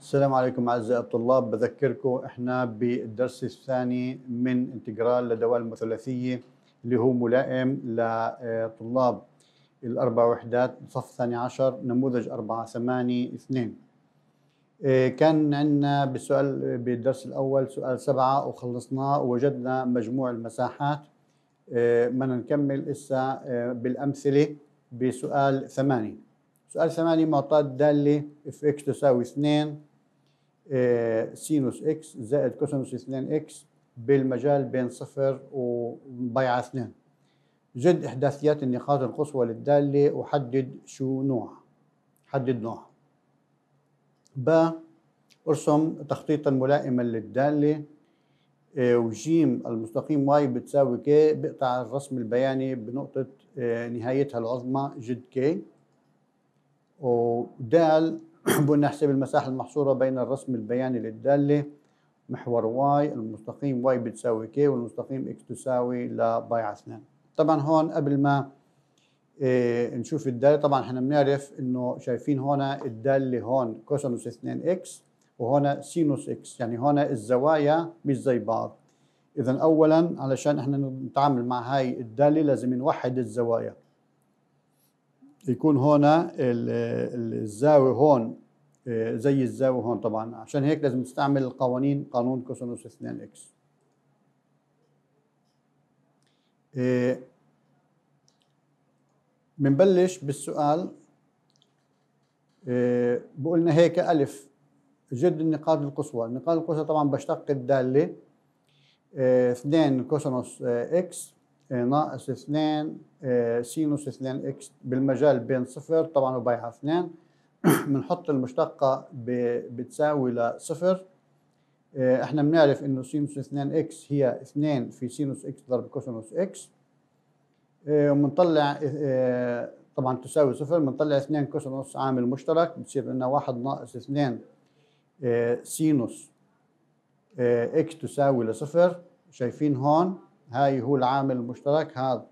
السلام عليكم أعزائي الطلاب. بذكركم إحنا بالدرس الثاني من انتجرال لدوال مثلثية اللي هو ملائم لطلاب الأربع وحدات صف ثاني عشر نموذج 482. كان عندنا بالسؤال بالدرس الأول سؤال 7 وخلصناه ووجدنا مجموع المساحات. بدنا نكمل إسا بالأمثلة بسؤال 8. سؤال 8 معطى دالة اف اكس تساوي 2 سينوس اكس زائد كوسينوس 2 اكس بالمجال بين 0 وبيع 2. جد إحداثيات النقاط القصوى للدالة وحدد شو نوعها. حدد نوعها. ب ارسم تخطيطا ملائما للدالة. وجيم المستقيم واي بتساوي كي. بقطع الرسم البياني بنقطة نهايتها العظمى جد كي. ودال بدنا نحسب المساحة المحصورة بين الرسم البياني للدالة محور واي. المستقيم واي بتساوي كي والمستقيم اكس تساوي لباي على 2. طبعا هون قبل ما نشوف الدالة طبعا احنا بنعرف انه شايفين هون الدالة هون كوسينوس 2 اكس وهون سينوس اكس، يعني هون الزوايا مش زي بعض. اذا اولا علشان احنا نتعامل مع هاي الدالة لازم نوحد الزوايا. يكون هون الزاوية هون زي الزاوية هون، طبعا عشان هيك لازم نستعمل القوانين. قانون كوسينوس 2 اكس. بنبلش بالسؤال. بقولنا هيك ألف جد النقاط القصوى. النقاط القصوى طبعا بشتق الدالة 2 كوسينوس اكس ناقص 2 سينوس 2 اكس بالمجال بين 0 طبعا وبايعها 2. بنحط المشتقة بتساوي لصفر. احنا بنعرف انه سينوس 2 اكس هي 2 في سينوس اكس ضرب كوسينوس اكس. وبنطلع طبعا تساوي صفر. بنطلع 2 كوسينوس عامل مشترك بتصير لنا 1 ناقص 2 سينوس اكس تساوي لصفر. شايفين هون هاي هو العامل المشترك. هذا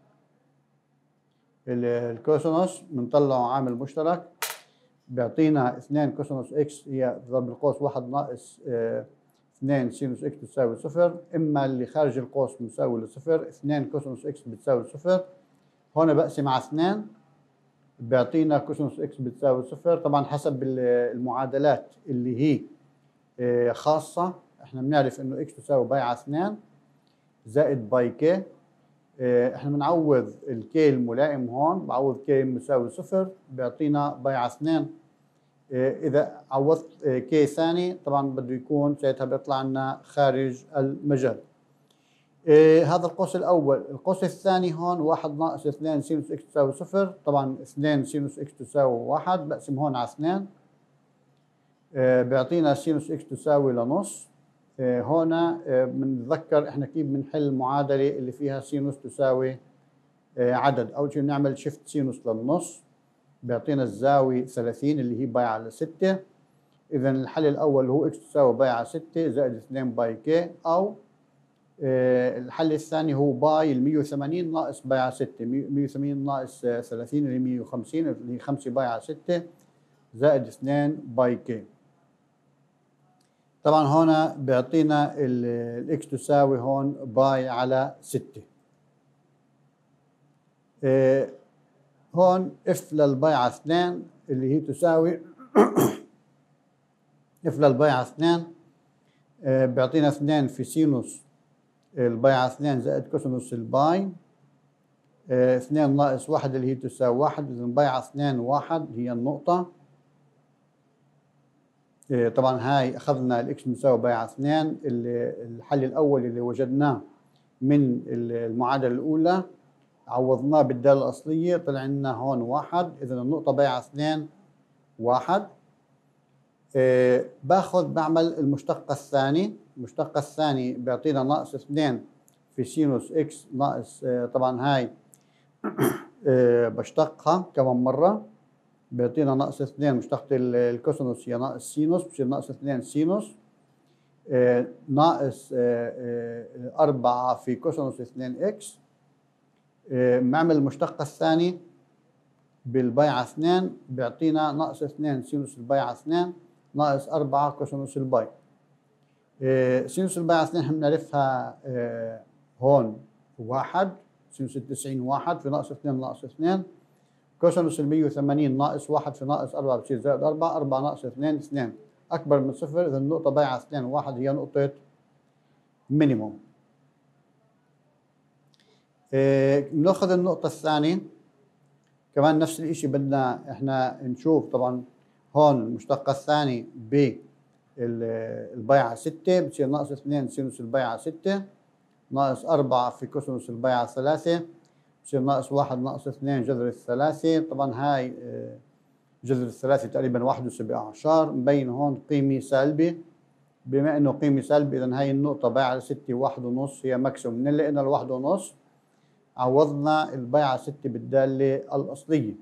الكوسينوس بنطلعه عامل مشترك بيعطينا 2 كوسينوس اكس هي ضرب القوس 1 ناقص 2 سينوس اكس تساوي صفر. اما اللي خارج القوس مساوي لصفر. 2 كوسينوس اكس بتساوي صفر. هون بقسم على 2 بيعطينا كوسينوس اكس بتساوي صفر. طبعا حسب المعادلات اللي هي خاصة احنا بنعرف انه اكس تساوي باي على 2 زائد باي كي. احنا بنعوض الكي الملائم هون. بعوض كي مساوي صفر بيعطينا باي على 2. اذا عوضت كي ثاني طبعا بده يكون ساعتها بيطلع لنا خارج المجال. هذا القوس الاول. القوس الثاني هون 1 ناقص 2 سينوس اكس تساوي صفر. طبعا 2 سينوس اكس تساوي 1 بقسم هون على 2 بيعطينا سينوس اكس تساوي لنص. هون بنتذكر احنا كيف بنحل المعادله اللي فيها سينوس تساوي عدد. اول شيء بنعمل شيفت سينوس للنص بيعطينا الزاويه 30 اللي هي باي على 6. اذا الحل الاول هو اكس تساوي باي على 6 زائد 2 باي كي، او الحل الثاني هو باي ال 180 ناقص باي على 6. 180 ناقص 30 اللي هي 150 اللي هي 5 باي على 6 زائد 2 باي كي. طبعا هون بيعطينا الاكس تساوي هون باي على 6. هون اف للباي على 2 اللي هي تساوي اف للباي على 2 بيعطينا 2 في سينوس الباي على 2 زائد كوسينوس الباي. 2 ناقص 1 اللي هي تساوي 1. اذا باي على 2 1 هي النقطة. طبعا هاي اخذنا الاكس مساوي باي على 2. الحل الاول اللي وجدناه من المعادلة الاولى عوضناه بالدالة الاصلية طلع لنا هون 1. اذا النقطة باي على 2 1. باخذ بعمل المشتق الثاني. المشتق الثاني بيعطينا ناقص 2 في سينوس اكس ناقص طبعا هاي بشتقها كمان مرة بيعطينا ناقص 2. مشتقة الكوسينوس هي ناقص سينوس بصير ناقص 2 سينوس ناقص 4 في كوسينوس 2 اكس. بنعمل المشتق الثاني بالباي على 2 بيعطينا ناقص 2 سينوس الباي على 2 ناقص 4 كوسينوس الباي. سينوس الباي على 2 بنعرفها هون 1، سينوس 90 1 في ناقص 2 ناقص 2. كوسينوس 180 ناقص 1 في ناقص 4 بصير زائد 4. 4 ناقص 2 2 أكبر من 0. إذا النقطة باي على 2 1 هي نقطة مينيموم. بناخذ النقطة الثانية كمان نفس الشيء، بدنا احنا نشوف طبعا هون المشتقة الثانية بالباي على 6 بتصير ناقص 2 سينوس الباي على 6 ناقص 4 في كوسينوس الباي على 3 بصير ناقص 1 ناقص 2 جذر الثلاثة. طبعا هاي جذر الثلاثة تقريبا 71. مبين هون قيمة سالبة، بما انه قيمة سالبة اذا هاي النقطة باي على 6 1.5 هي ماكسيموم. من اللي لقينا 1.5 عوضنا الباي على 6 بالدالة الأصلية.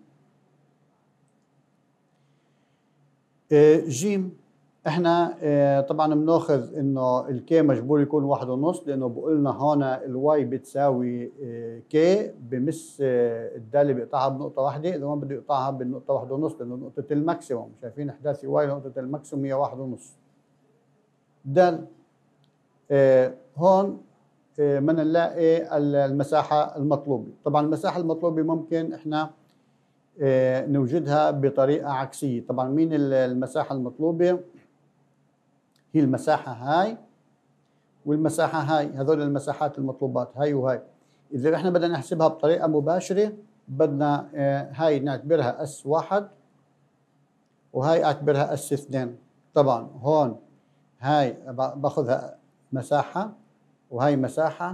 جيم احنا طبعا بناخذ انه الكي مجبور يكون 1.5 لانه بقول لنا هون الواي بتساوي كي بمس الدالة بيقطعها بنقطة واحدة، اذا ما بده يقطعها بالنقطة 1.5 لانه نقطة الماكسيموم. شايفين احداث واي لنقطة الماكسيموم هي 1.5. دال هون بدنا نلاقي المساحة المطلوبة. طبعا المساحة المطلوبة ممكن احنا نوجدها بطريقة عكسية. طبعا مين المساحة المطلوبة؟ هي المساحة هاي والمساحة هاي، هذول المساحات المطلوبات هاي وهاي. إذا احنا بدنا نحسبها بطريقة مباشرة بدنا هاي نعتبرها أس 1 وهاي أعتبرها أس 2. طبعا هون هاي باخذها مساحة وهي مساحة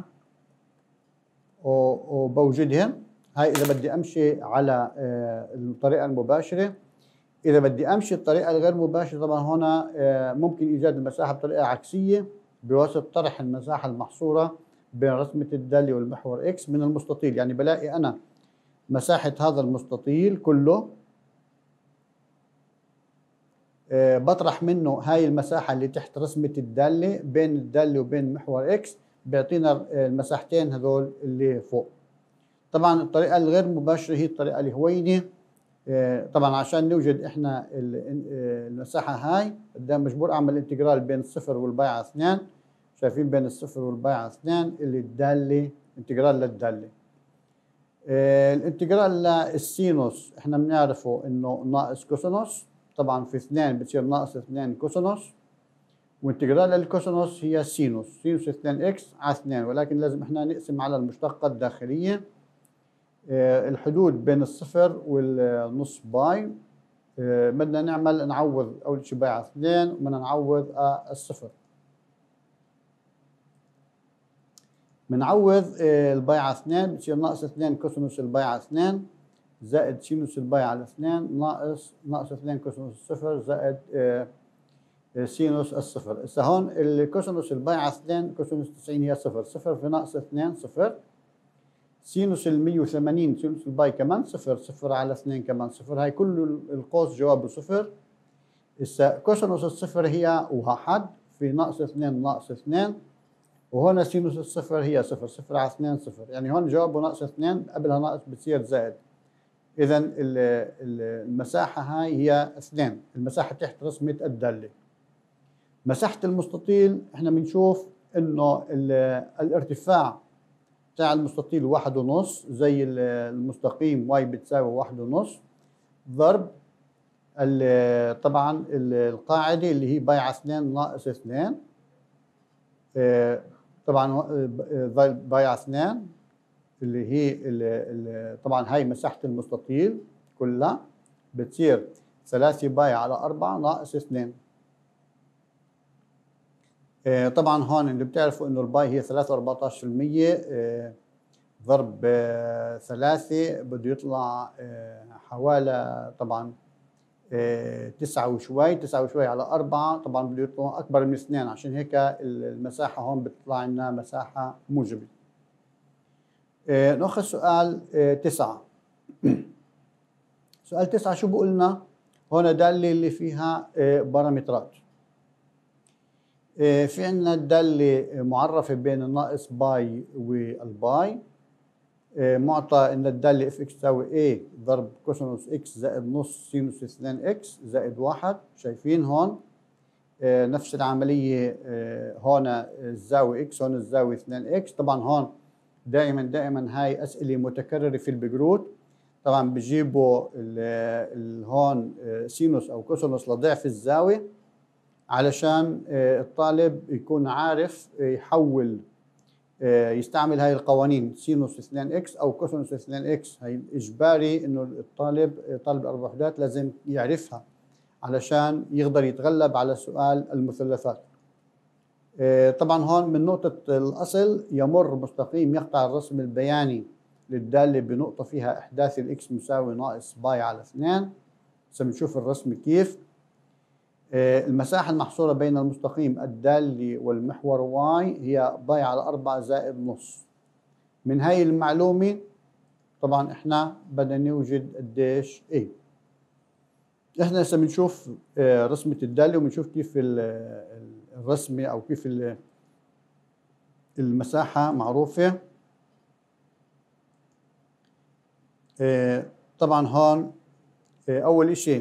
وبوجدهم. هاي إذا بدي أمشي على الطريقة المباشرة. إذا بدي أمشي الطريقة الغير مباشرة طبعا هنا ممكن إيجاد المساحة بطريقة عكسية بواسطة طرح المساحة المحصورة بين رسمة الدالة والمحور إكس من المستطيل. يعني بلاقي أنا مساحة هذا المستطيل كله بطرح منه هاي المساحة اللي تحت رسمة الدالة بين الدالة وبين محور إكس، بيعطينا المساحتين هذول اللي فوق. طبعا الطريقة الغير مباشرة هي الطريقة الهوينة. طبعا عشان نوجد احنا المساحة هاي قدام مجبور اعمل انتجرال بين الصفر والباي على 2. شايفين بين الصفر والباي على 2 اللي الدالة انتجرال للدالة. الانتجرال للسينوس احنا بنعرفه انه ناقص كوسينوس. طبعا في 2 بتصير ناقص 2 كوسينوس، وانتجرال الكوسينوس هي سينوس 2 اكس على 2، ولكن لازم احنا نقسم على المشتقة الداخلية. الحدود بين الصفر والنص باي بدنا نعوض اول شيء باي على 2 وبدنا نعوض الصفر. بنعوض الباي على 2 بتصير ناقص 2 كوسينوس الباي على 2 زائد سينوس الباي على 2 ناقص 2 كوسينوس الصفر زائد سينوس الصفر. هسه هون الكوسينوس الباي على 2 كوسينوس 90 هي صفر. صفر في ناقص 2 صفر. سينوس 180 سينوس الباي كمان صفر. صفر على 2 كمان صفر. هاي كل القوس جوابه صفر. هسه كوسينوس الصفر هي 1 في ناقص 2 ناقص 2، وهون سينوس الصفر هي صفر. صفر على 2 صفر، يعني هون جوابه ناقص 2 قبلها ناقص بتصير زائد. إذا المساحة هاي هي 2، المساحة تحت رسمة الدالة. مساحة المستطيل احنا بنشوف انه الارتفاع بتاع المستطيل 1.5 زي المستقيم واي بتساوي 1.5 ضرب طبعا القاعدة اللي هي باي على 2 ناقص 2. طبعا باي على 2 اللي هي طبعا هاي مساحة المستطيل كلها بتصير 3 باي على 4 ناقص 2. طبعا هون اللي بتعرفوا انه الباي هي 3.14% ضرب 3 بده يطلع حوالي طبعا 9 وشوي. 9 وشوي على 4 طبعا بده يطلع اكبر من 2، عشان هيك المساحة هون بتطلع لنا مساحة موجبة. ناخذ سؤال 9. سؤال 9 شو بقول لنا؟ هون دالة اللي فيها بارامترات. في عندنا الدالة معرفة بين الناقص باي والباي. معطى ان الدالة اف اكس تساوي a ضرب كوسينوس اكس زائد نص سينوس 2 اكس زائد 1. شايفين هون نفس العملية هون الزاوية اكس، هون الزاوية 2 اكس. طبعا هون دائما هاي أسئلة متكررة في البقروت. طبعا بجيبوا هون سينوس أو كوسينوس لضعف الزاوية علشان الطالب يكون عارف يحول يستعمل هاي القوانين سينوس 2 اكس او كوسينوس 2 اكس. هي اجباري انه طالب الاربع وحدات لازم يعرفها علشان يقدر يتغلب على سؤال المثلثات. طبعا هون من نقطة الأصل يمر مستقيم يقطع الرسم البياني للدالة بنقطة فيها إحداث الإكس مساوي ناقص باي على 2. هسه بنشوف الرسم كيف. المساحة المحصورة بين المستقيم الدالي والمحور واي هي باي على 4 زائد نص. من هاي المعلومة طبعا احنا بدنا نوجد قديش ايه. احنا هسه بنشوف رسمة الدالة وبنشوف كيف الرسمة او كيف المساحة معروفة. طبعا هون اول اشي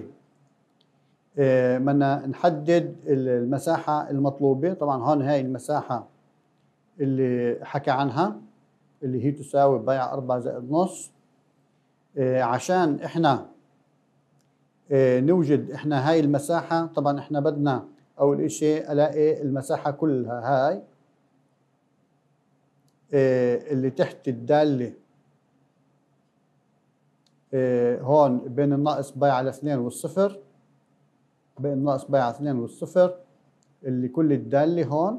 بدنا نحدد المساحة المطلوبة. طبعا هون هاي المساحة اللي حكى عنها اللي هي تساوي باي على 4 زائد نص. عشان احنا نوجد احنا هاي المساحة، طبعا احنا بدنا اول اشي الاقي المساحة كلها هاي اللي تحت الدالة هون بين الناقص باي على 2 والصفر، بين الناقص باي على 2 والصفر اللي كل الدالة هون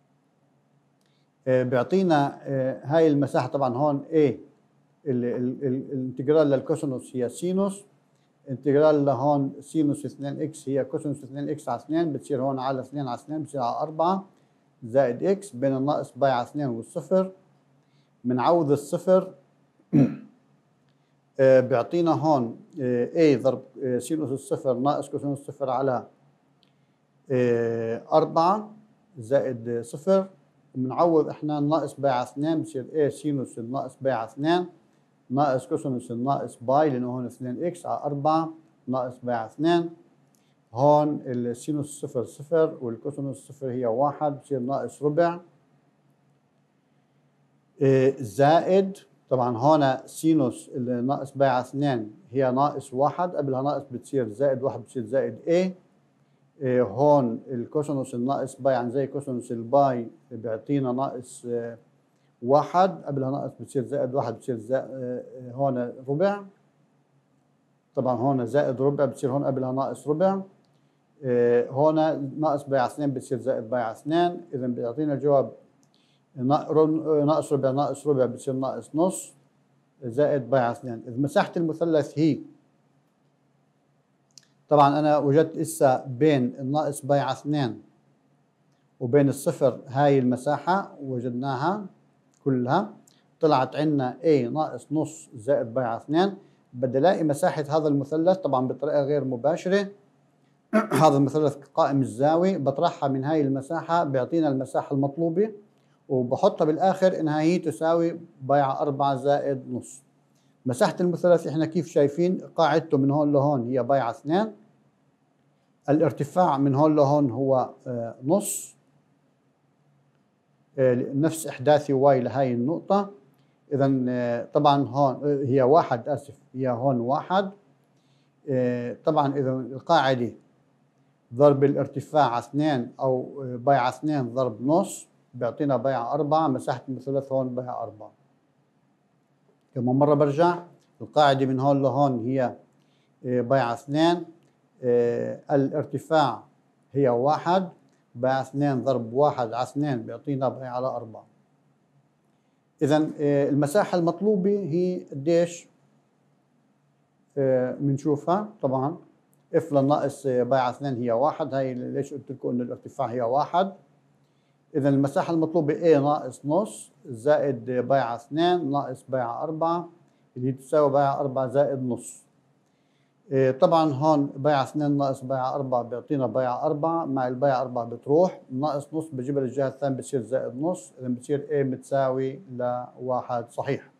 بيعطينا هاي المساحة. طبعا هون A الانتجرال للكوسينوس هي سينوس، انتجرال لهون سينوس 2 اكس هي كوسينوس 2 اكس على 2 بتصير هون على 2 على 2 بتصير على 4 زائد اكس بين الناقص باي على 2 والصفر. بنعوض الصفر بيعطينا هون A ضرب سينوس الصفر ناقص كوسينوس الصفر على 4 زائد صفر. بنعوض احنا الناقص باي على 2 بصير A سينوس الناقص باي على 2 ناقص كوسينوس الناقص باي لانه هون 2 اكس على 4 ناقص باي على 2. هون السينوس صفر صفر والكوسينوس صفر هي 1 بصير ناقص ربع زائد. طبعا هون سينوس اللي ناقص باي على 2 هي ناقص 1 قبلها ناقص بتصير زائد 1 بتصير زائد A. هون الكوسينوس الناقص باي عن زي كوسينوس الباي بيعطينا ناقص 1 قبلها ناقص بتصير زائد 1 بتصير هون ربع. طبعا هون زائد ربع بتصير هون قبلها ناقص ربع. هون ناقص باي على 2 بتصير زائد باي على 2. اذا بيعطينا الجواب ناقص ربع ناقص ربع بتصير ناقص نص زائد باي على 2. اذا مساحة المثلث هي طبعا انا وجدت اسا بين الناقص باي على 2 وبين الصفر هاي المساحة وجدناها كلها، طلعت عندنا A ناقص نص زائد باي على 2. بدي الاقي مساحة هذا المثلث طبعا بطريقة غير مباشرة. هذا المثلث قائم الزاوية بطرحها من هاي المساحة بيعطينا المساحة المطلوبة وبحطها بالاخر انها هي تساوي باي على 4 زائد نص. مساحة المثلث احنا كيف شايفين قاعدته من هون لهون هي باي على 2. الارتفاع من هون لهون هو نص نفس احداثي واي لهي النقطة. اذا طبعا هون هي 1 اسف هي هون 1. طبعا اذا القاعدة ضرب الارتفاع على 2 او باي على 2 ضرب نص بيعطينا باي على 4. مساحة المثلث هون باي على 4. كمان مرة برجع القاعدة من هون لهون هي باي على 2. الارتفاع هي 1 باي على 2 ضرب 1 على 2 بيعطينا باي على 4. إذا المساحة المطلوبة هي قديش؟ بنشوفها طبعا اف للناقص باي على 2 هي 1. هاي ليش قلت لكم انه الارتفاع هي 1. إذا المساحة المطلوبة A ناقص نص زائد باي على 2 ناقص باي على 4 اللي هي تساوي باي على 4 زائد نص. طبعا هون باي على 2 ناقص باي على 4 بيعطينا باي على 4. مع الباي على 4 بتروح ناقص نص بجيبها للجهة الثانية بصير زائد نص. إذا بتصير A متساوي ل1 صحيح.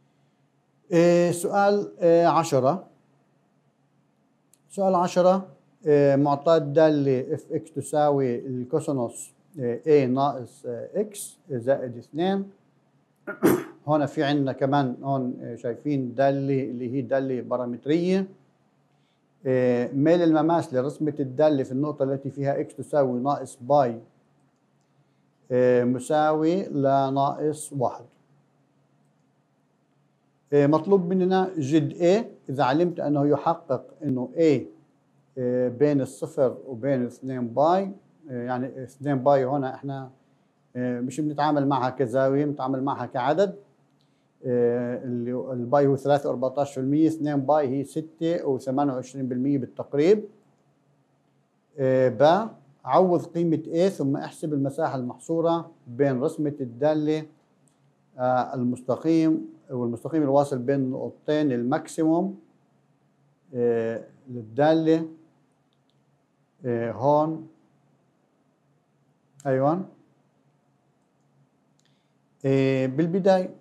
سؤال 10. سؤال 10 معطاة دالة اف اكس تساوي الكوسينوس A ناقص اكس زائد 2. هون في عندنا كمان هون شايفين دالة اللي هي دالة بارامترية. ميل المماس لرسمة الدالة في النقطة التي فيها اكس تساوي ناقص باي مساوي لناقص 1. مطلوب مننا جد A. إذا علمت أنه يحقق أنه A بين الصفر وبين 2 باي، يعني 2 باي هنا احنا مش بنتعامل معها كزاوية، بنتعامل معها كعدد. اللي الباي هو 3 و14%، 2 باي هي 6 و28% بالتقريب. بعوض قيمة A ثم احسب المساحة المحصورة بين رسمة الدالة المستقيم والمستقيم الواصل بين النقطتين الماكسيموم للدالة هون. أيوة. بالبداية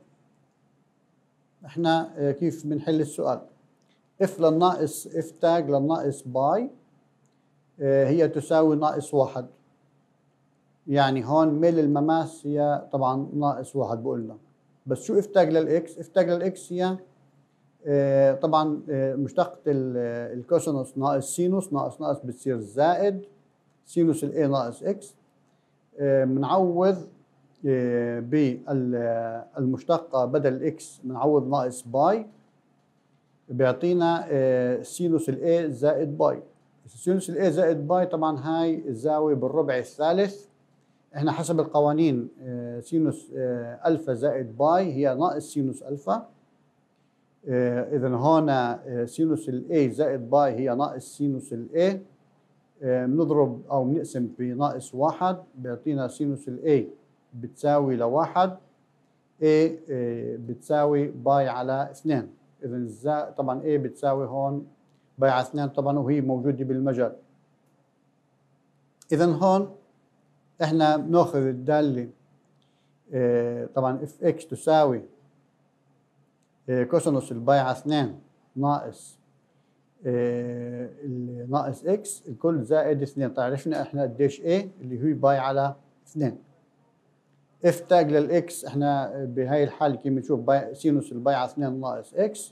احنا كيف بنحل السؤال؟ اف للناقص اف تاج للناقص باي هي تساوي ناقص 1. يعني هون ميل المماس هي طبعا ناقص 1 بقولنا. بس شو اف تاج للاكس؟ اف تاج للاكس هي طبعا مشتقة الكوسينوس ناقص سينوس، ناقص ناقص بتصير زائد سينوس الاي ناقص اكس. بنعوض بالمشتقة بدل الاكس بنعوض ناقص باي، بيعطينا سينوس الاي زائد باي. سينوس الاي زائد باي طبعا هاي الزاوية بالربع الثالث. احنا حسب القوانين سينوس الفا زائد باي هي ناقص سينوس الفا. اذا هون سينوس الاي زائد باي هي ناقص سينوس الاي. بنضرب او بنقسم بناقص 1 بيعطينا سينوس الاي بتساوي ل1 A بتساوي باي على 2. اذا طبعا A بتساوي هون باي على 2 طبعا وهي موجودة بالمجال. اذا هون احنا بناخذ الدالة طبعا اف اكس تساوي كوسينوس الباي على 2 ناقص ناقص اكس الكل زائد 2. طيب عرفنا احنا قديش A اللي هي باي على 2. اف تاج للاكس احنا بهاي الحالة كيف بنشوف باي سينوس الباي على 2 ناقص اكس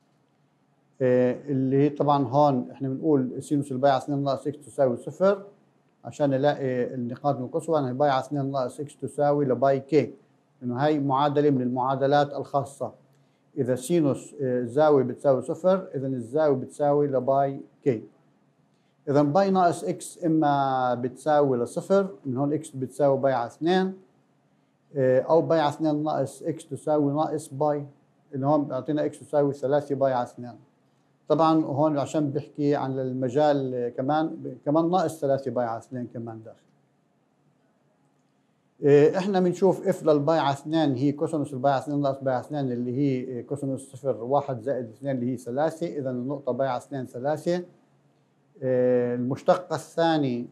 اللي هي طبعا هون احنا بنقول سينوس الباي على 2 ناقص اكس تساوي 0 عشان نلاقي النقاط القصوى. يعني باي على 2 ناقص اكس تساوي لباي كي، انه هاي معادلة من المعادلات الخاصة. إذا سينوس الزاوية بتساوي 0 إذا الزاوية بتساوي لباي كي. إذا باي ناقص إكس إما بتساوي لصفر، من هون إكس بتساوي باي على 2 أو باي على 2 ناقص إكس تساوي ناقص باي، اللي هون بيعطينا إكس تساوي 3 باي على 2. طبعا هون عشان بحكي عن المجال كمان ناقص 3 باي على 2 كمان داخل. احنا بنشوف اف للباي على 2 هي كوسينوس الباي على 2 ناقص باي على 2 اللي هي كوسينوس 0 1 زائد 2 اللي هي 3. اذا النقطة باي على 2 3. المشتقة الثاني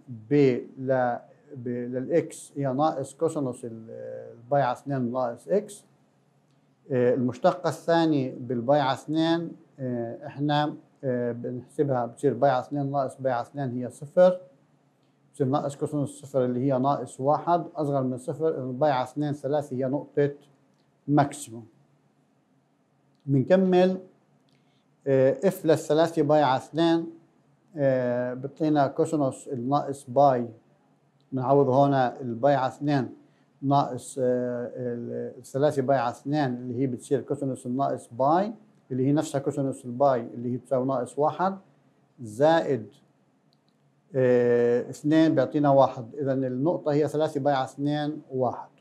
للاكس هي ناقص كوسينوس الباي على 2 ناقص اكس. المشتقة الثاني بالباي على 2 احنا بنحسبها بتصير باي على 2 ناقص باي على 2 هي 0. بصير ناقص كوسينوس 0 اللي هي ناقص 1 أصغر من 0. الباي على 2 3 هي نقطة ماكسيموم. بنكمل اف للثلاثة باي على 2 بتعطينا كوسينوس الناقص باي. بنعوض هنا الباي على 2 ناقص الثلاثة باي على 2 اللي هي بتصير كوسينوس الناقص باي اللي هي نفسها كوسينوس الباي اللي هي بتساوي ناقص 1 زائد 2 بيعطينا 1. إذا النقطة هي 3 باي على 2 1.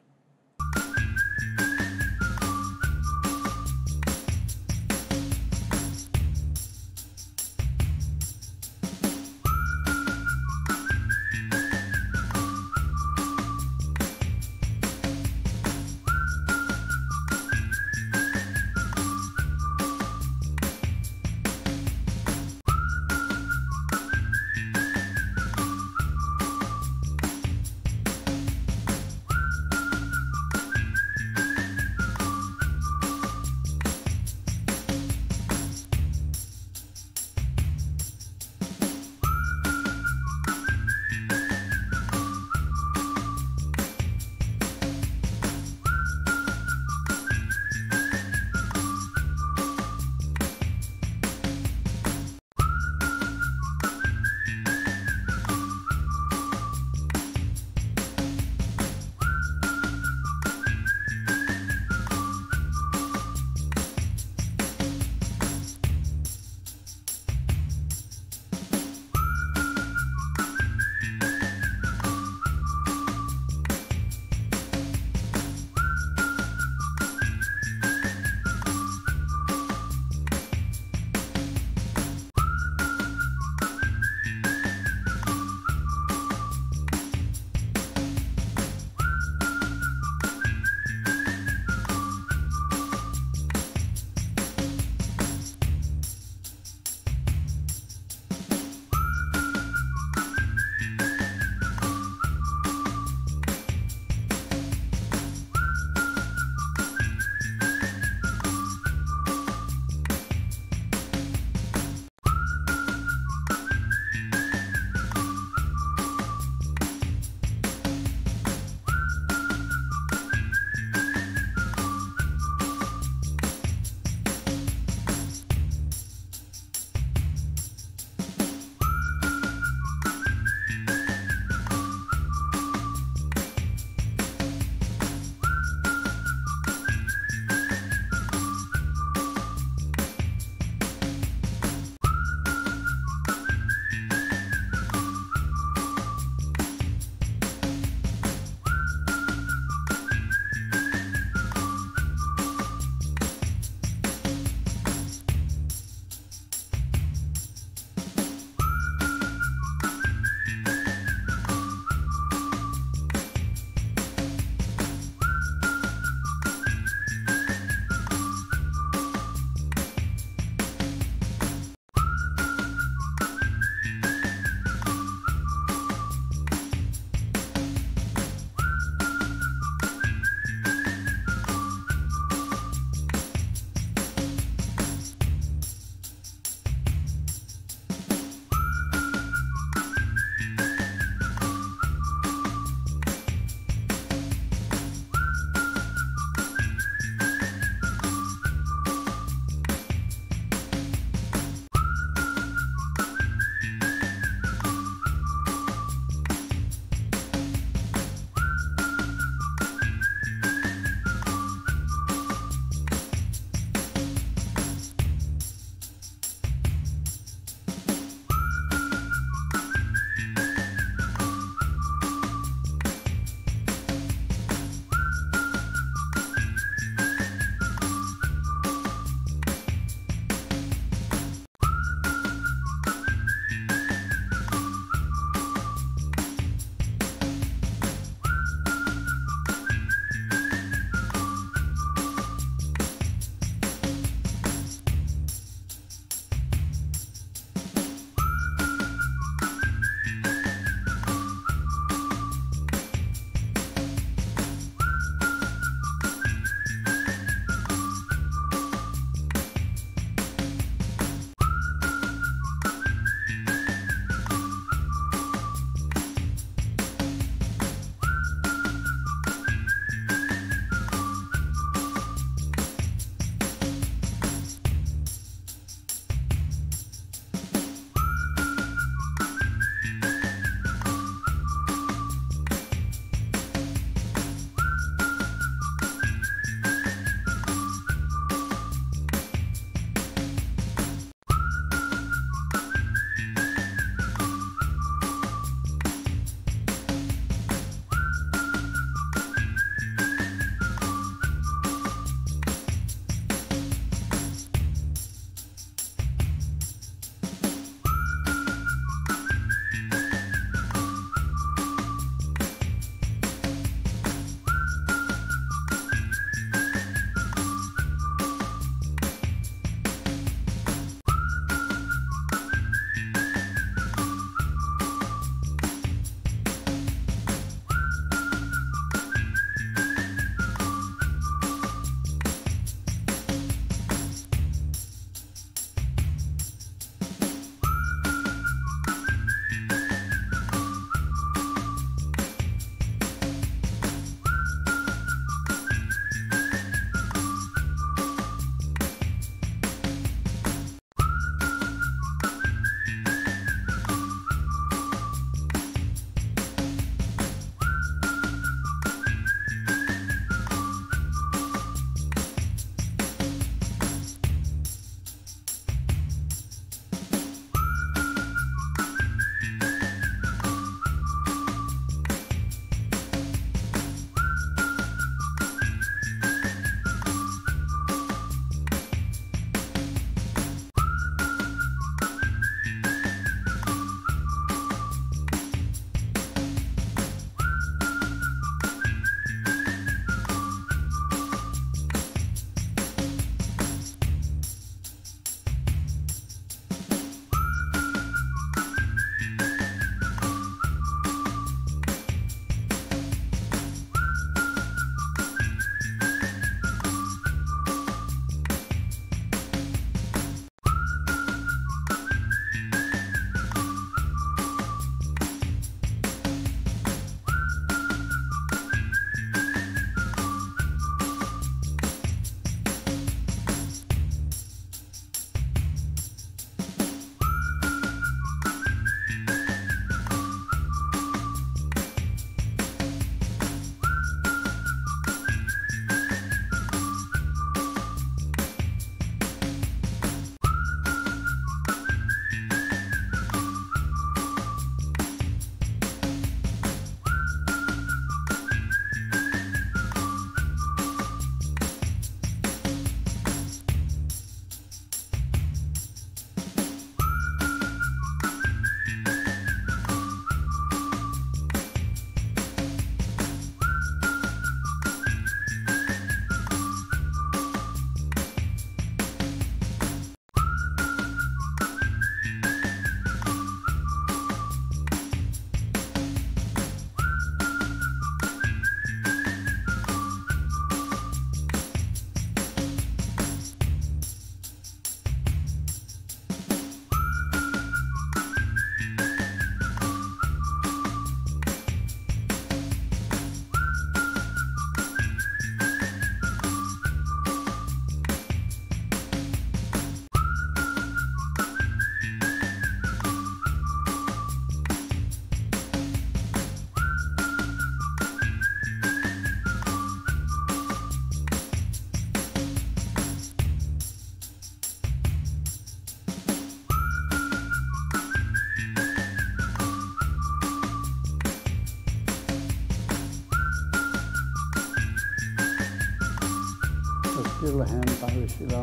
نصير لهين تعالوا الأسئلة.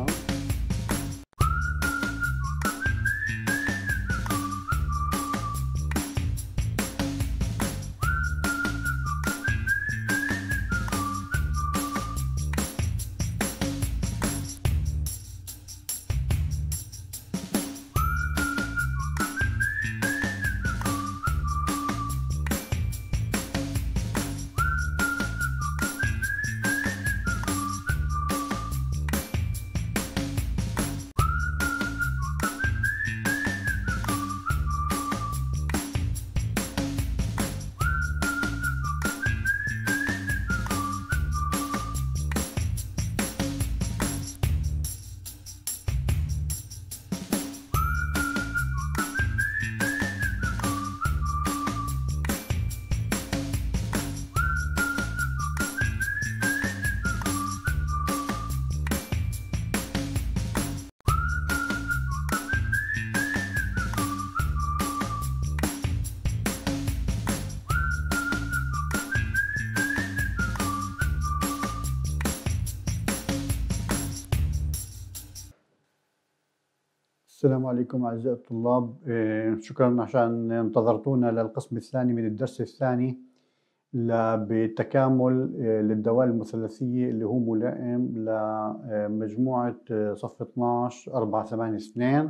السلام عليكم أعزائي الطلاب، شكرا عشان انتظرتونا للقسم الثاني من الدرس الثاني بالتكامل للدوال المثلثية اللي هو ملائم لمجموعة صف 12 4 8 2.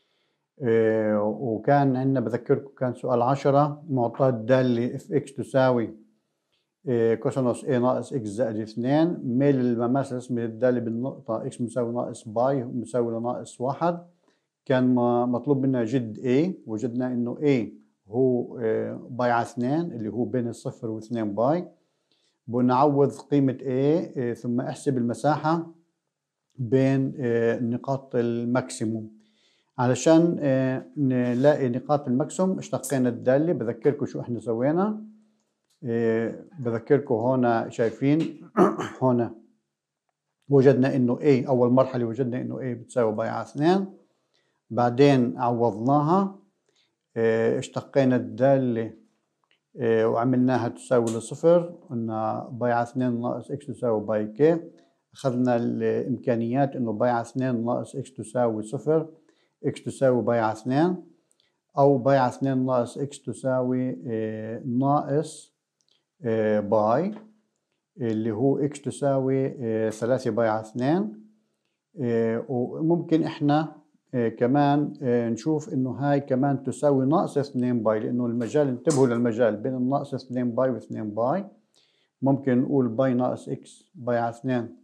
وكان عندنا بذكركم كان سؤال 10 معطاة دالة اف اكس تساوي كوسينوس A ناقص x زائد 2، ميل المماس الرسمي للدالة بالنقطة x مساوي ناقص باي مساوي لناقص 1. كان مطلوب منا جد A، وجدنا انه A هو باي على 2 اللي هو بين الصفر و 2 باي. بنعوض قيمة A ثم احسب المساحة بين نقاط الماكسيموم. علشان نلاقي نقاط الماكسيموم اشتقينا الدالة. بذكركم شو احنا سوينا. بذكركم هنا شايفين هنا وجدنا انه A اول مرحلة وجدنا انه A بتساوي باي على 2، بعدين عوضناها اشتقينا الدالة وعملناها تساوي لصفر، قلنا باي على 2 ناقص x تساوي باي كي. أخذنا الإمكانيات إنه باي على 2 ناقص x تساوي صفر، x تساوي باي على 2، أو باي على 2 ناقص x تساوي ناقص باي اللي هو x تساوي 3 باي على 2. وممكن إحنا كمان نشوف انه هاي كمان تساوي ناقص 2 باي، لانه المجال انتبهوا للمجال بين الناقص 2 باي و 2 باي. ممكن نقول باي ناقص اكس باي على 2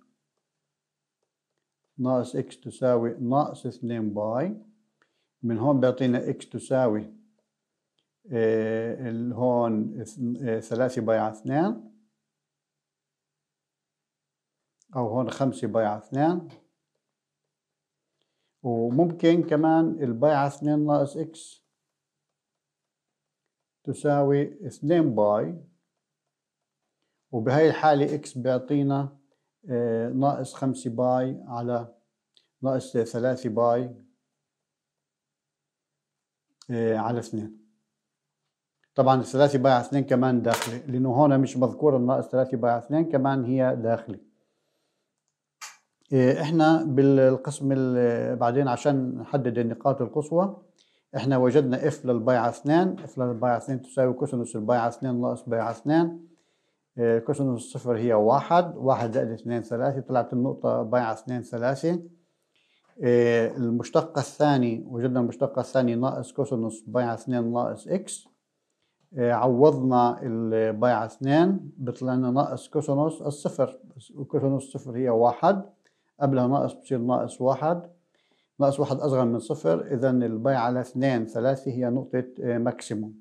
ناقص اكس تساوي ناقص 2 باي. من هون بيعطينا اكس تساوي هون 3 باي على 2، او هون 5 باي على 2. وممكن كمان الباي على 2 ناقص اكس تساوي 2 باي، وبهاي الحالة اكس بيعطينا ناقص 5 باي على ناقص 3 باي على 2. طبعا 3 باي على 2 كمان داخلي، لأنه هون مش مذكور الناقص 3 باي على 2 كمان هي داخلي. احنا بالقسم بعدين عشان نحدد النقاط القصوى احنا وجدنا اف للباي على 2، اف للباي على 2 تساوي كوسينوس الباي على 2 ناقص باي على 2. كوسينوس الصفر هي 1 زائد 2 3، طلعت النقطة باي على 2 3. المشتقة الثاني وجدنا المشتقة الثاني ناقص كوسينوس باي على 2 ناقص اكس. عوضنا الباي على 2 بيطلع لنا ناقص كوسينوس الصفر، وكوسينوس الصفر هي 1 قبلها ناقص بصير ناقص 1، ناقص 1 أصغر من صفر، إذا الباي على 2 3 هي نقطة ماكسيموم.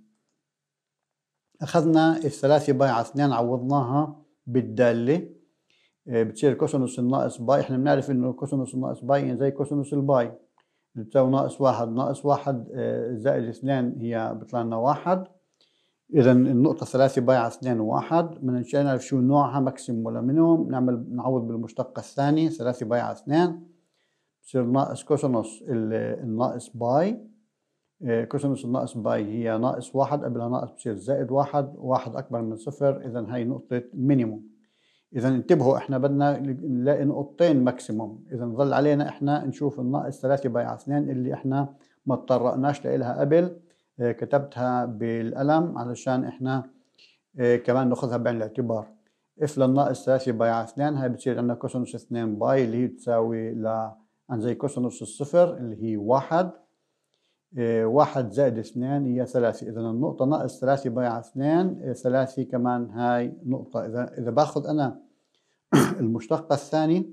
أخذنا الثلاثة باي على 2 عوضناها بالدالة بتصير كوسينوس الناقص باي. إحنا بنعرف إنه كوسينوس الناقص باي زي كوسينوس الباي اللي بتساوي ناقص 1 ناقص 1 زائد 2 هي بيطلع لنا 1. إذا النقطة 3 باي على 2 1. بدنا نعرف شو نوعها ماكسيموم ولا مينيموم، نعوض بالمشتقة الثانية 3 باي على 2 بصير ناقص كوسينوس الناقص باي. كوسينوس الناقص باي هي ناقص 1 قبلها ناقص بصير زائد 1 أكبر من صفر، إذا هي نقطة مينيموم. إذا انتبهوا، إحنا بدنا نلاقي نقطتين ماكسيموم. إذا ظل علينا إحنا نشوف الناقص 3 باي على 2 اللي إحنا ما تطرقناش لإلها قبل. كتبتها بالقلم علشان إحنا كمان ناخذها بعين الاعتبار. اف للناقص 3 باي على 2 هاي بتصير عندنا كوسينوس 2 باي اللي هي بتساوي عن زي كوسينوس الصفر اللي هي 1. 1 زائد 2 هي 3. إذا النقطة ناقص 3 باي على 2 3 كمان هاي نقطة. إذا باخذ أنا المشتق الثاني،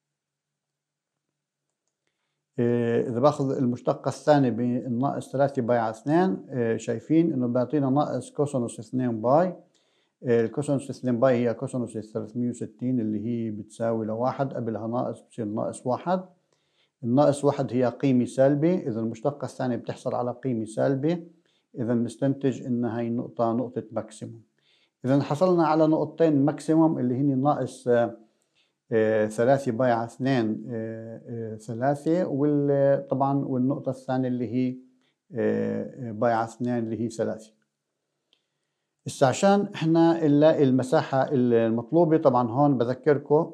إذا باخذ المشتق الثاني بالناقص 3 باي على 2 شايفين إنه بيعطينا ناقص كوسينوس 2 باي. الكوسينوس 2 باي هي كوسينوس 360 اللي هي بتساوي لواحد، قبلها ناقص بتصير ناقص 1. الناقص 1 هي قيمة سالبة، إذا المشتقة الثانية بتحصل على قيمة سالبة. إذا نستنتج إن هاي النقطة نقطة ماكسيموم. إذا حصلنا على نقطتين ماكسيموم اللي هن ناقص 3 باي على 2 3، طبعا والنقطة الثانية اللي هي باي على 2 اللي هي 3. هسه عشان احنا نلاقي المساحة المطلوبة، طبعا هون بذكركم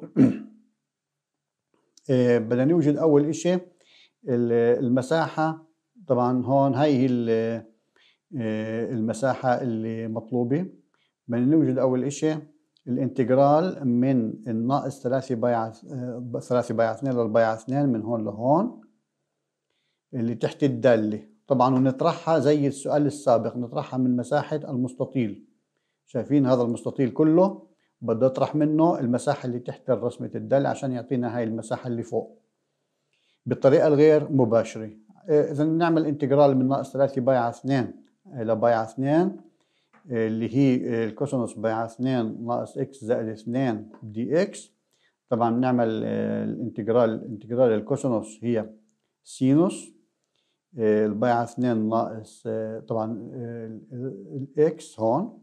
بدنا نوجد أول إشي المساحة. طبعا هون هاي هي المساحة اللي مطلوبة. بدنا نوجد أول إشي الانتجرال من الناقص 3 باي على 2 للباي على 2 من هون لهون اللي تحت الدالة. طبعا ونطرحها زي السؤال السابق، نطرحها من مساحة المستطيل. شايفين هذا المستطيل كله بدي اطرح منه المساحة اللي تحت رسمة الدالة عشان يعطينا هاي المساحة اللي فوق بالطريقة الغير مباشرة. إذا نعمل انتجرال من ناقص 3 باي على 2 لباي على 2 اللي هي الكوسينوس باي على 2 ناقص اكس زائد 2 دي اكس. طبعا بنعمل الانتجرال الكوسينوس هي سينوس الباي على 2 ناقص طبعا الاكس هون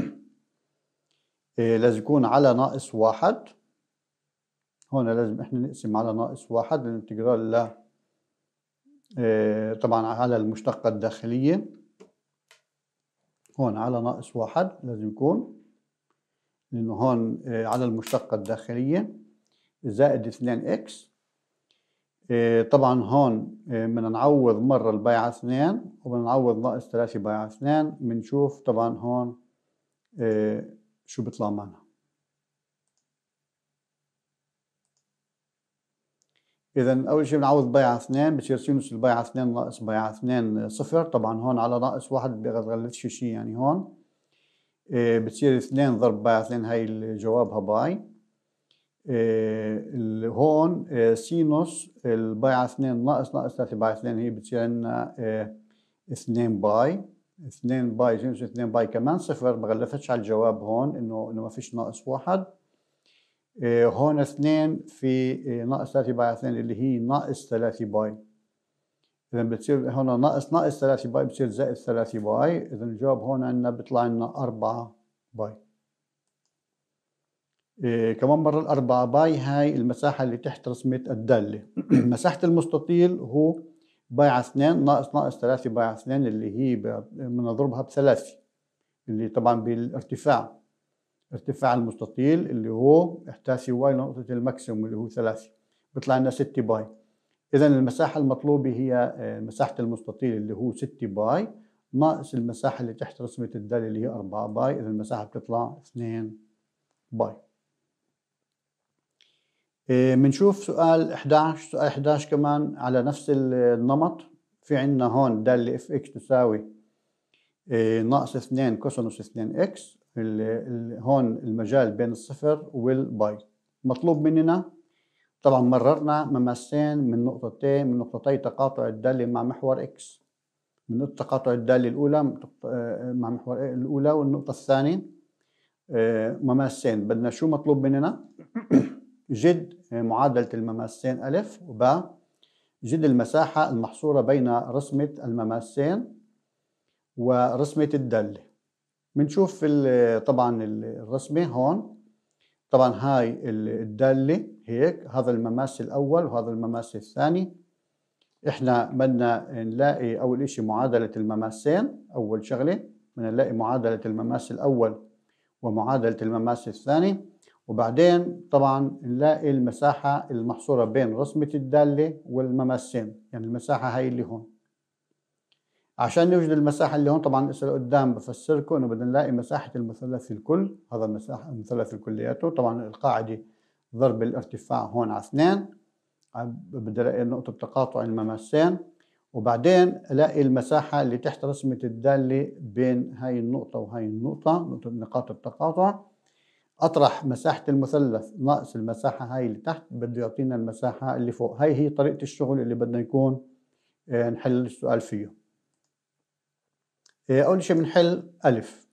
لازم يكون على ناقص 1. هون لازم احنا نقسم على ناقص 1 الانتجرال طبعا على المشتقة الداخلية. هون على ناقص 1 لازم يكون، لأنه هون على المشتقة الداخلية زائد 2 اكس. طبعا هون بدنا نعوض مرة الباي على 2 وبدنا نعوض ناقص 3 باي على 2. بنشوف طبعا هون شو بيطلع معنا. إذا أول شيء بنعوض باي على 2 بصير سينوس الباي على 2 ناقص باي على 2 صفر. طبعا هون على ناقص 1 بغلفش شيء يعني هون بتصير 2 ضرب باي على 2 هاي جوابها باي. هون سينوس الباي على 2 ناقص 3 باي على 2 هي بتصير عندنا 2 باي. 2 باي سينوس 2 باي كمان صفر، بغلفتش على الجواب هون انه ما فيش ناقص 1. هون 2 في ناقص 3 باي على 2 اللي هي ناقص 3 باي. إذا بتصير هون ناقص 3 باي بتصير زائد 3 باي. إذا الجواب هون عندنا بيطلع لنا 4 باي. كمان مرة الأربعة باي هاي المساحة اللي تحت رسمة الدالة. مساحة المستطيل هو باي على 2 ناقص 3 باي على 2 اللي هي بنضربها ب3 اللي طبعا بالارتفاع، ارتفاع المستطيل اللي هو احداث واي لنقطة الماكسيموم اللي هو 3 بيطلع لنا 6 باي. إذا المساحة المطلوبة هي مساحة المستطيل اللي هو 6 باي ناقص المساحة اللي تحت رسمة الدالة اللي هي 4 باي. إذا المساحة بتطلع 2 باي. بنشوف سؤال 11. سؤال 11 كمان على نفس النمط. في عندنا هون دالة اف اكس تساوي ناقص 2 كوسينوس 2 اكس. هون المجال بين الصفر والباي. مطلوب مننا طبعا مررنا مماسين من نقطتي تقاطع الدالة مع محور اكس. من نقطة تقاطع الدالة الأولى مع محور الأولى والنقطة الثانية مماسين. بدنا شو مطلوب مننا؟ جد معادلة المماسين ألف وباء، جد المساحة المحصورة بين رسمة المماسين ورسمة الدالة. بنشوف طبعا الرسمة هون. طبعا هاي الدالة هيك، هذا المماس الأول وهذا المماس الثاني. احنا بدنا نلاقي أول إشي معادلة المماسين. أول شغلة بدنا نلاقي معادلة المماس الأول ومعادلة المماس الثاني، وبعدين طبعا نلاقي المساحة المحصورة بين رسمة الدالة والمماسين، يعني المساحة هاي اللي هون. عشان نوجد المساحة اللي هون طبعا لسه لقدام بفسركم انه بدنا نلاقي مساحة المثلث الكل، هذا المساحة المثلث الكلياته. طبعا القاعدة ضرب الارتفاع هون على 2، بدي الاقي نقطة تقاطع المماسين، وبعدين الاقي المساحة اللي تحت رسمة الدالة بين هاي النقطة وهاي النقطة، نقطة نقاط التقاطع. اطرح مساحة المثلث ناقص المساحة هاي اللي تحت، بده يعطينا المساحة اللي فوق. هاي هي طريقة الشغل اللي بدنا يكون نحل السؤال فيه. أول شيء بنحل ألف.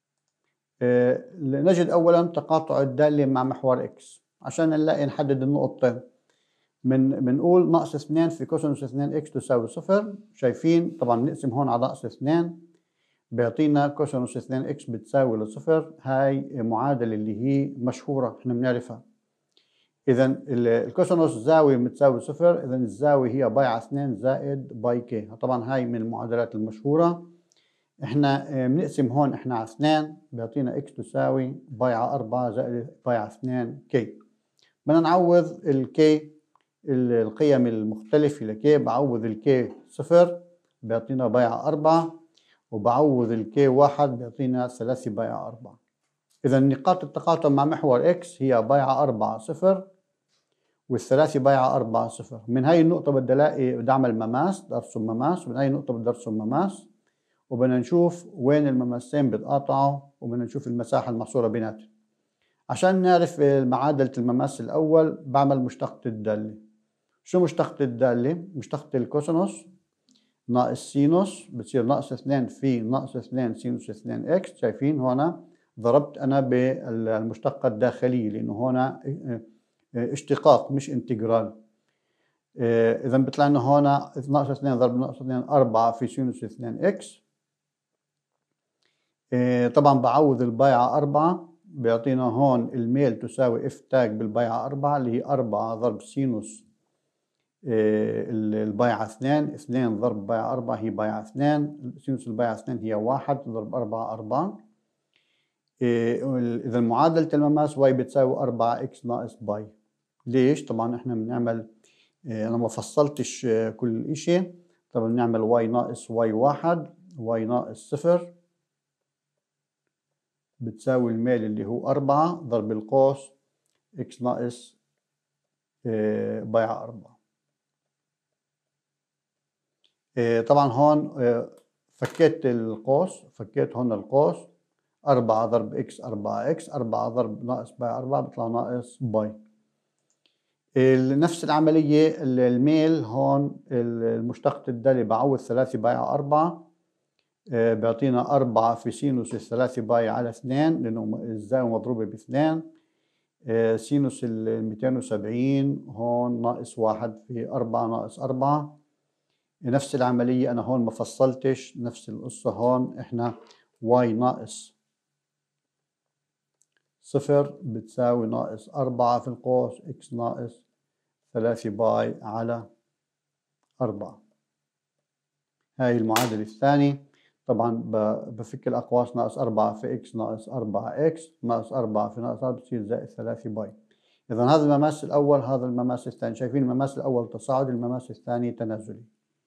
نجد أولا تقاطع الدالة مع محور إكس. عشان نلاقي نحدد النقطتين بنقول ناقص 2 في كوسينوس 2 إكس تساوي 0. شايفين طبعا نقسم هون على ناقص 2 بيعطينا كوسينوس 2 إكس بتساوي ل0. هاي معادلة اللي هي مشهورة احنا بنعرفها. إذا الكوسينوس زاوية بتساوي 0، إذا الزاوية هي باي على 2 زائد باي كي. طبعا هاي من المعادلات المشهورة. احنا بنقسم هون احنا على 2 بيعطينا اكس تساوي باي على 4 زائد باي على 2 كي. بدنا نعوض الكي القيم المختلفة لكي. بعوض الكي 0 بيعطينا باي على 4، وبعوض الكي 1 بيعطينا 3 باي على 4. إذا نقاط التقاطع مع محور اكس هي باي على 4 0 والثلاثة باي على 4 0. من هاي النقطة بدي الاقي بدي اعمل مماس، بدي ارسم مماس، ومن هاي النقطة بدي ارسم مماس، وبدنا نشوف وين المماسين بيتقاطعوا، وبدنا نشوف المساحة المحصورة بيناتهم. عشان نعرف معادلة المماس الأول بعمل مشتقة الدالة. شو مشتقة الدالة؟ مشتقة الكوسينوس ناقص سينوس بتصير ناقص 2 في ناقص 2 سينوس 2 إكس. شايفين هنا ضربت أنا بالمشتقة الداخلية لأنه هنا اشتقاق مش انتجرال. إذا بيطلع لنا هنا ناقص 2 ضرب ناقص 2 4 في سينوس 2 إكس. طبعا بعوض الباي على 4 بيعطينا هون الميل تساوي اف تاج بالباي على 4 اللي هي 4 ضرب سينوس الباي على 2. 2 ضرب باي على 4 هي باي على 2. سينوس الباي على 2 هي 1 ضرب 4 على 4. إذا معادلة المماس واي بتساوي 4 اكس ناقص باي. ليش؟ طبعا احنا بنعمل انا ما فصلتش كل شيء. طبعا بنعمل واي ناقص واي 1 واي ناقص 0 بتساوي الميل اللي هو 4 ضرب القوس اكس ناقص باي على 4. طبعا هون فكيت القوس، فكيت هون القوس. 4 ضرب اكس 4 اكس، 4 ضرب ناقص باي 4 بيطلع ناقص باي. نفس العملية الميل هون المشتقة الدالة بعوض 3 باي على 4 بيعطينا 4 في سينوس 3 باي على 2 لأنه الزاوية مضروبة ب 2. سينوس 270 هون ناقص 1 في 4 ناقص 4. نفس العملية أنا هون ما فصلتش، نفس القصة هون إحنا واي ناقص 0 بتساوي ناقص 4 في القوس إكس ناقص 3 باي على 4. هاي المعادلة الثانية. طبعا بفك الأقواس، ناقص 4 في إكس ناقص 4 إكس ناقص 4 في ناقص 4 بتصير زائد 3 باي. إذا هذا المماس الأول، هذا المماس الثاني. شايفين المماس الأول تصاعدي، المماس الثاني تنازلي.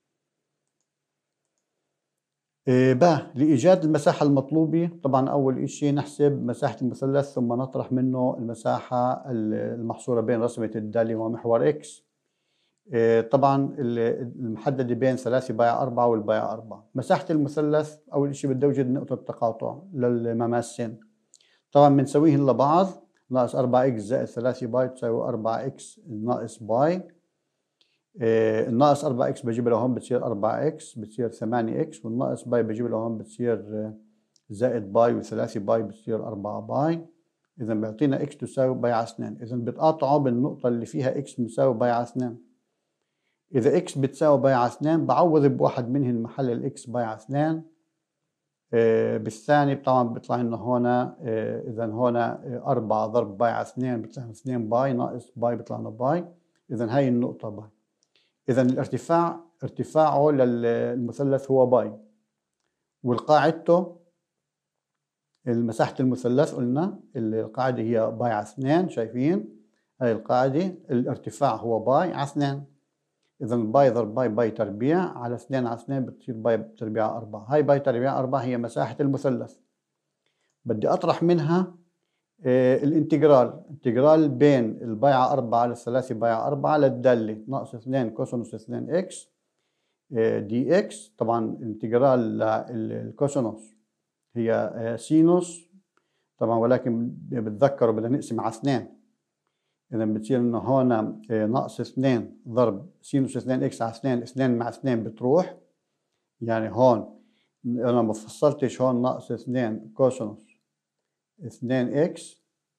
لإيجاد المساحة المطلوبة طبعا أول إشي نحسب مساحة المثلث ثم نطرح منه المساحة المحصورة بين رسمة الدالة ومحور إكس. طبعا المحددة بين 3 باي 4 والباي 4. مساحة المثلث أول إشي بدي أوجد نقطة تقاطع للمماسين. طبعا بنسويهن لبعض. ناقص 4 إكس زائد 3 باي تساوي 4 إكس ناقص باي. الناقص 4 اكس بجيب لهون بتصير 4 اكس بتصير 8 اكس، والناقص باي بجيب لهون بتصير زائد باي، و3 باي بتصير 4 باي. اذا بيعطينا اكس تساوي باي على 2. اذا بتقاطعوا بالنقطة اللي فيها اكس مساوي باي على 2. اذا اكس بتساوي باي على 2 بعوض بواحد منهن محل الاكس باي على 2. بالثاني طبعا بيطلع لنا هنا اذا هنا 4 ضرب باي على 2 بيطلع لنا 2 باي ناقص باي بيطلع لنا باي. اذا هاي النقطة باي. إذا ارتفاعه للمثلث هو باي، والقاعدته مساحة المثلث قلنا القاعدة هي باي على 2، شايفين هاي القاعدة الارتفاع هو باي على 2. إذا باي ضرب باي تربيع على 2 على 2 بتصير باي تربيع 4. هاي باي تربيع 4 هي مساحة المثلث. بدي أطرح منها الانتجرال بين الباي على 4 على 3 باي على 4 للدالة ناقص 2 كوسينوس 2 إكس دي إكس. طبعا الانتجرال للكوسينوس هي سينوس طبعا، ولكن بتذكروا بدنا نقسم على 2. إذا بتصير إنه هون ناقص 2 ضرب سينوس 2 إكس على 2، 2 مع 2 بتروح، يعني هون أنا ما فصلتش هون ناقص 2 كوسينوس 2 إكس.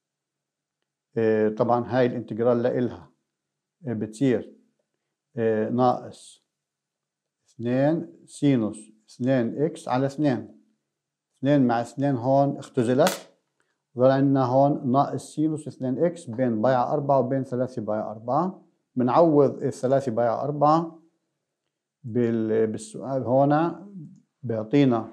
طبعا هاي الانتجرال لإلها بتصير ناقص 2 سينوس 2 إكس على 2. 2 مع 2 هون اختزلت، ظل عندنا هون ناقص سينوس 2 إكس بين باي على 4 وبين 3 باي على 4. بنعوض ال 3 باي على 4 بالسؤال هون بيعطينا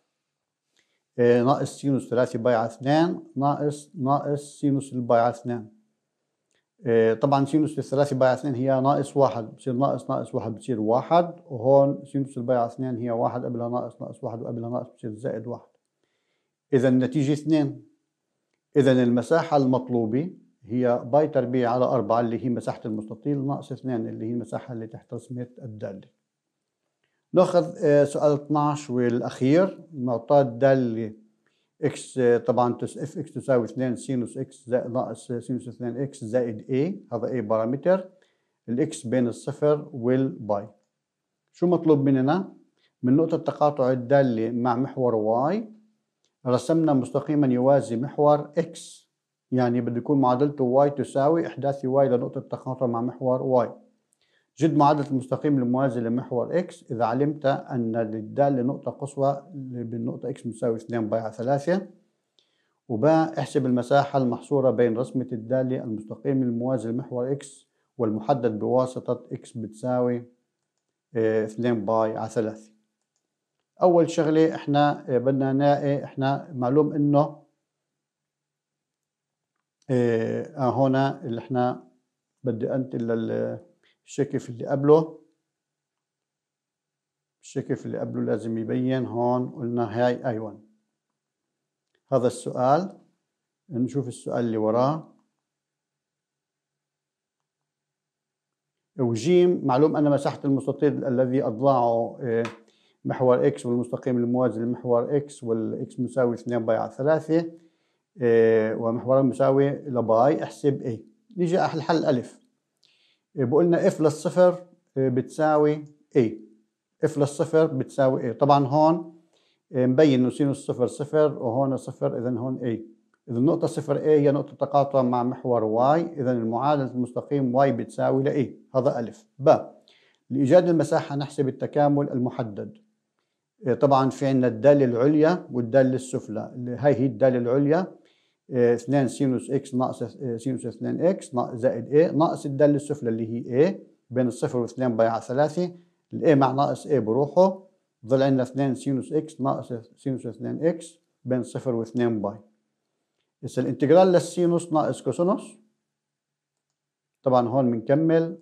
ناقص سينوس 3 باي على 2 ناقص سينوس الباي على 2. طبعا سينوس 3 باي على 2 هي ناقص 1، بصير ناقص 1 بصير 1، وهون سينوس الباي على 2 هي 1 قبلها ناقص 1 وقبلها ناقص بصير زائد 1. إذا النتيجة 2. إذا المساحة المطلوبة هي باي تربيع على 4 اللي هي مساحة المستطيل ناقص 2 اللي هي المساحة اللي تحت رسمة الدالة. ناخذ سؤال 12 والأخير. معطاة الدالة إكس طبعا اف إكس تساوي 2 سينوس إكس زائد ناقص سينوس 2 إكس زائد A. هذا A بارامتر الإكس بين الصفر والباي. شو مطلوب مننا؟ من نقطة تقاطع الدالة مع محور واي رسمنا مستقيما يوازي محور إكس، يعني بده يكون معادلته واي تساوي إحداث واي لنقطة تقاطع مع محور واي. جد معادلة المستقيم الموازي لمحور إكس إذا علمت أن للدالة نقطة قصوى بالنقطة إكس مساوي 2 باي على 3. وباء احسب المساحة المحصورة بين رسمة الدالة المستقيم الموازي لمحور إكس والمحدد بواسطة إكس بتساوي 2 باي على 3. أول شغلة إحنا بدنا نلاقي، إحنا معلوم إنه هنا اللي إحنا بدي أنتقل للشكل اللي قبله. الشكل اللي قبله لازم يبين. هون قلنا هاي أيوة هذا السؤال. نشوف السؤال اللي وراه. وجيم معلوم أن مساحة المستطيل الذي أضلاعه محور إكس والمستقيم الموازي لمحور إكس والإكس مساوي 2 باي على 3 ومحورين مساوي لباي. احسب A. نيجي على الحل ألف. بقولنا اف للصفر بتساوي A. اف للصفر بتساوي A. طبعا هون مبين انه سينوس صفر صفر وهون صفر، اذا هون A. اذا النقطة صفر A هي نقطة تقاطع مع محور Y، اذا المعادلة المستقيم Y بتساوي ل A. هذا ألف. ب. لإيجاد المساحة نحسب التكامل المحدد. طبعا في عندنا الدالة العليا والدالة السفلى. هاي هي الدالة العليا 2 سينوس إكس ناقص سينوس 2 إكس زائد A ناقص الدالة السفلى اللي هي A بين الصفر واثنين باي على 3. الA مع ناقص A بروحه، ضل عندنا 2 سينوس إكس ناقص سينوس 2 إكس بين صفر واثنين باي. هسه الانتجرال للسينوس ناقص كوسينوس. طبعا هون بنكمل.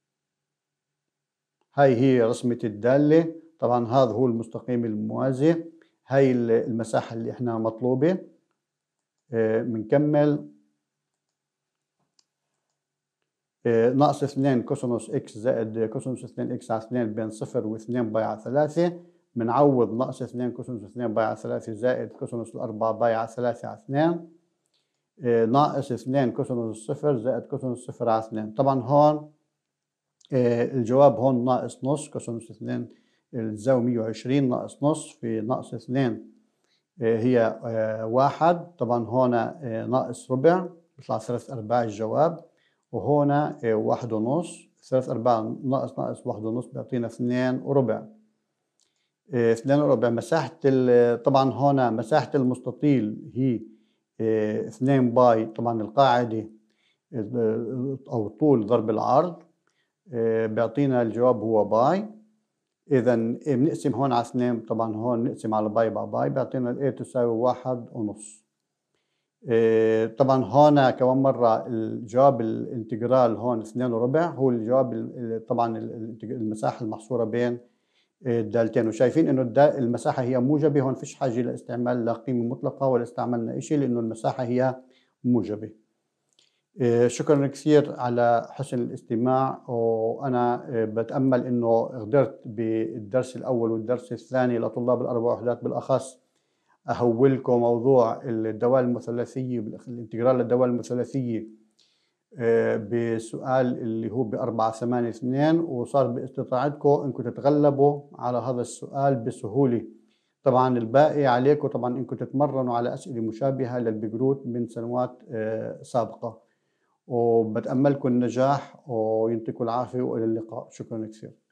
هاي هي رسمة الدالة. طبعا هذا هو المستقيم الموازي. هاي المساحة اللي احنا مطلوبة. بنكمل. ناقص 2 كوسينوس إكس زائد كوسينوس 2 إكس على 2 بين صفر واثنين باي على 3. بنعوض ناقص 2 كوسينوس 2 باي على 3 زائد كوسينوس 4 باي على 3 على 2 ناقص 2 كوسينوس 0 زائد كوسينوس 0 على 2. طبعا هون الجواب هون ناقص نص. كوسينوس 2 الزاوية 120 ناقص نص في ناقص 2 هي 1. طبعا هون ناقص ربع بيطلع 3/4 الجواب، وهنا 1.5. 3/4 ناقص 1.5 بيعطينا 2 وربع. 2 وربع مساحة طبعا هنا مساحة المستطيل هي 2 باي. طبعا القاعدة أو طول ضرب العرض بيعطينا الجواب هو باي. إذا بنقسم هون على 2، طبعا هون نقسم على باي باي باي بيعطينا ال A تساوي 1.5. طبعا هون كمان مرة الجواب الانتجرال هون 2 وربع هو الجواب طبعا المساحة المحصورة بين الدالتين، وشايفين انه المساحة هي موجبة. هون فيش حاجة لاستعمال لا قيمة مطلقة ولا استعملنا شيء لانه المساحة هي موجبة. شكرا كثير على حسن الاستماع، وأنا بتأمل أنه قدرت بالدرس الأول والدرس الثاني لطلاب الأربع وحدات بالأخص أهولكم موضوع الدوال المثلثية الانتجرال للدوال المثلثية بسؤال اللي هو ب482، وصار باستطاعتكم أنكم تتغلبوا على هذا السؤال بسهولة. طبعا الباقي عليكم طبعا أنكم تتمرنوا على أسئلة مشابهة للبقروت من سنوات سابقة، وبتأملكم النجاح وينطيكم العافية وإلى اللقاء. شكرا كثير.